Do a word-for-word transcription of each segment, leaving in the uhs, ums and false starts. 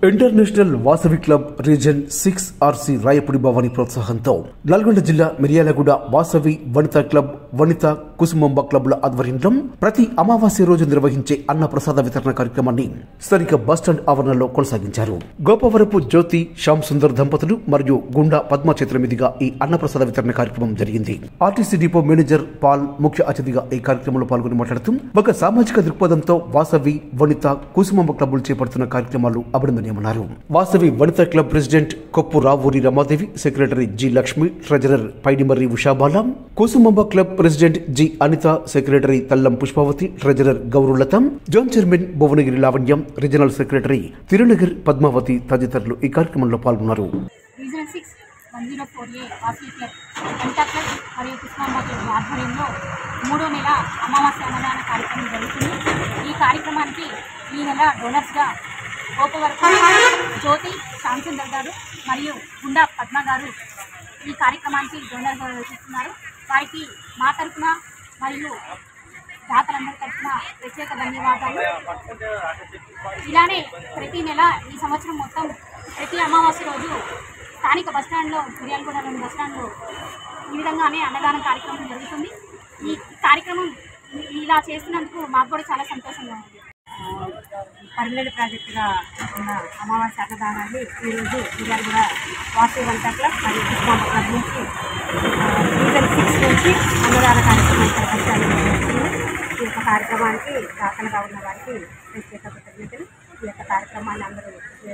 International Vasavi club region six RC Rayapudi Bhavani ప్రోత్సాహంతో నల్గొండ జిల్లా Miryalaguda Vasavi Vanitha club Vanitha Kusumamba క్లబ్ల ఆధ్వర్యంలో ప్రతి అమావాస్య రోజు నిర్వహించే అన్న ప్రసాద వితరణ కార్యక్రమాన్ని స్థానిక బస్టాండ్ ఆవరణలో కొనసాగించారు. గోపవరపు జ్యోతి శ్యామ్ సుందర్ దంపతులు మరియు గుండా పద్మ చేతుల మీదుగా ఈ అన్న ప్రసాద వితరణ కార్యక్రమం జరిగింది. ఆర్టీసీ డిపో మేనేజర్ పాల్ ముఖ్య అతిథిగా ఈ కార్యక్రమంలో పాల్గొని మాట్లాడుతూ ఒక సామాజిక దృక్పథంతో వాసవి వనిత కుసుమంబ క్లబ్లు చేపడుతున్న కార్యక్రమాలు అభినందనీయమన్నారు. Vasavi Vanitha club president Koppu Ravuri Ramadevi, secretary G Lakshmi, treasurer Paidimarri Ushabala, Kusumamba club president G Anitha, secretary Thallam Pushpavathi, treasurer Gowrulatha, zone chairman Bhuvanagiri Lavanyam, regional secretary Thirunagar Padmavathi తదితరులు ఈ కార్యక్రమంలో పాల్గొన్నారు. మూడో నెల అమావాస్య అన్నదాన కార్యక్రమం జరుగుతుంది. ఈ కార్యక్రమానికి ఈ నెల డోనర్స్గా గోపవరపు జ్యోతి శ్యామ్ సుందర్ గారు మరియు గుండా పద్మ గారు ఈ కార్యక్రమానికి డోనర్గా చేస్తున్నారు. వారికి మా తరఫున మరియు దాతలందరి తరఫున ప్రత్యేక ధన్యవాదాలు. ఇలానే ప్రతి నెల ఈ సంవత్సరం మొత్తం ప్రతి అమావాస్య రోజు స్థానిక బస్టాండ్లో మిర్యాలగూడలోని బస్టాండ్లో ఈ విధంగానే అన్నదానం కార్యక్రమం జరుగుతుంది. ఈ కార్యక్రమం ఇలా చేస్తున్నందుకు మాకు కూడా చాలా సంతోషంగా ఉంది. పర్మనెంట్ ప్రాజెక్టుగా ఉన్న అమావాస్య అన్నదానాన్ని ఈరోజు మిర్యాలగూడ వాసవి వనితా క్లబ్ మరియు కుసుమంబ క్లబ్ నుంచి సీజన్ సిక్స్ నుంచి అన్నదాన కార్యక్రమం ఇక్కడ బస్టాండ్లో జరుగుతుంది. ఈ యొక్క కార్యక్రమానికి దాతలుగా ఉన్న వారికి ప్రత్యేక కృతజ్ఞతలు. ఈ యొక్క కార్యక్రమాన్ని అందరూ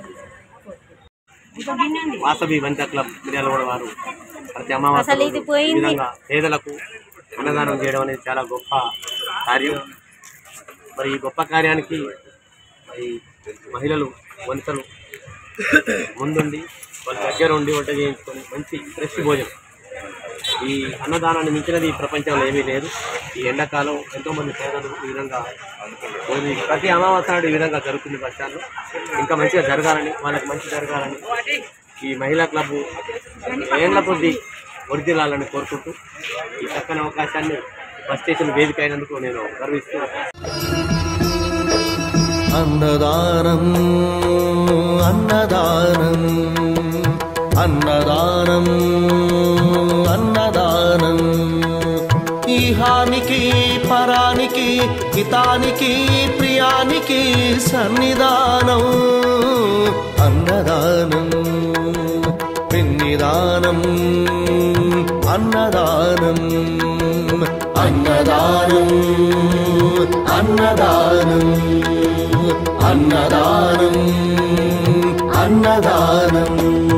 వాసవి వనితా క్లబ్ మిర్యాలగూడ వారు ప్రతి అమావాస్య పేదలకు అన్నదానం చేయడం అనేది చాలా గొప్ప కార్యం. మరి ఈ గొప్ప కార్యానికి మరి మహిళలు వనితలు ముందుండి వాళ్ళ దగ్గర ఉండి వంట చేయించుకొని మంచి ఫ్రెష్ భోజనం, ఈ అన్నదానాన్ని మించినది ఈ ప్రపంచంలో ఏమీ లేదు. ఈ ఎండాకాలం ఎంతోమంది పేదలు ఈ విధంగా ప్రతి అమావాస్య నాడు ఈ విధంగా జరుగుతుంది బస్టాండ్లో. ఇంకా మంచిగా జరగాలని, వాళ్ళకి మంచి జరగాలని ఈ మహిళా క్లబ్ ఏళ్ల కొద్దీ వర్ధిల్లాలని కోరుకుంటూ ఈ చక్కని అవకాశాన్ని బస్ స్టేషన్ వేదిక అయినందుకు నేను గర్విస్తూ అన్నదానం అన్నదానం అన్నదానం అన్నదానం ఈహానికి పరానికి హితానికి ప్రియానికి సన్నిధానం అన్నదానం పిన్నిదానం అన్నదానం అన్నదానం అన్నదానం అన్నదానం అన్నదానం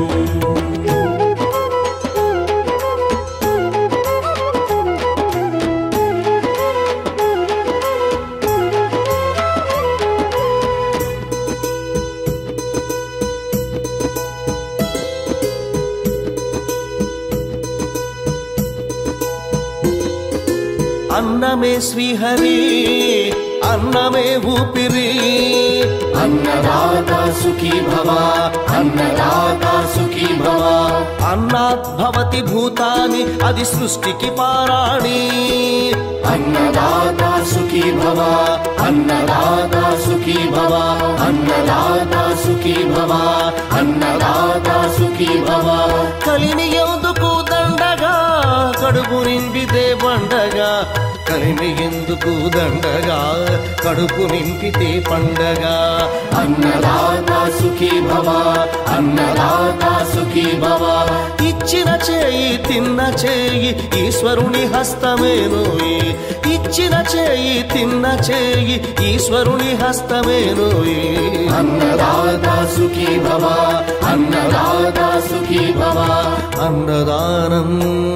అన్నమే శ్రీహరి అన్నమే ఊపిరి అన్నదాత సుఖీ భవ అన్నదాత సుఖీ భవ అన్నాత్ భవతి భూతాని అది సృష్టికి పారాణి అన్నదాత సుఖీ భవ అన్నదాత సుఖీ భవ అన్నదాత సుఖీ భవ అన్నదాత సుఖీ భవ కలిని ఎందుకు దండగా కడుపు నింపితే పండగా కలిమి ఎందుకు దండగా కడుపు నింపితే పండగ అన్నదాత సుఖీ భవ అన్నదాత సుఖీ భవ ఇచ్చిన చేయి తిన్న చేయి ఈశ్వరుని హస్తమేనోయి ఇచ్చిన చేయి తిన్న చేయి ఈశ్వరుని హస్తమేనోయి అన్నదాత సుఖీ భవ అన్నదాత సుఖీ భవ అన్నదానం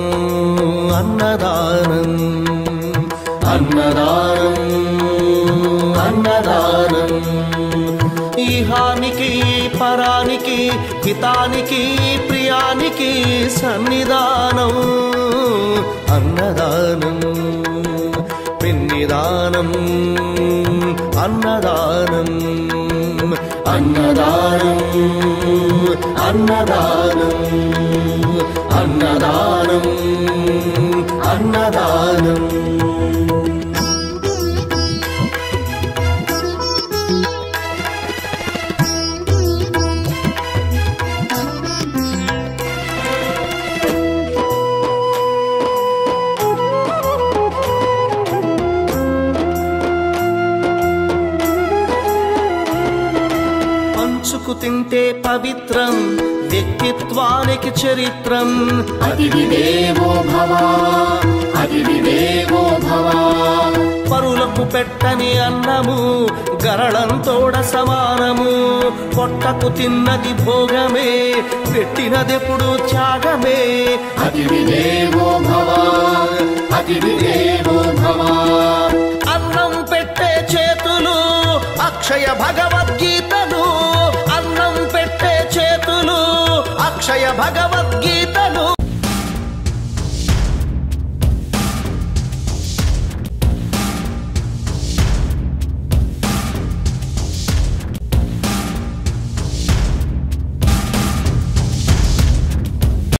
అన్నదానం అన్నదానం అన్నదానం ఈహానికి పరానికి హితానికి ప్రియానికి సన్నిధానం అన్నదానం పిన్నిదానం అన్నదానం అన్నదానం అన్నదానం అన్నదానం అన్నదానం పవిత్రం వ్యక్తిత్వానికి చరిత్రం అతిథి దేవో భవ అతిథి దేవో భవ పరులకు పెట్టని అన్నము గరళంతోడ సమానము పొట్టకు తిన్నది భోగమే పెట్టినదెప్పుడు త్యాగమే అతిథి దేవో భవ అతిథి దేవో భవ అన్నం పెట్టే చేతులు అక్షయ భగవద్గీతలు అన్నం పెట్టే చేతులు అక్షయ భగవద్గీతలు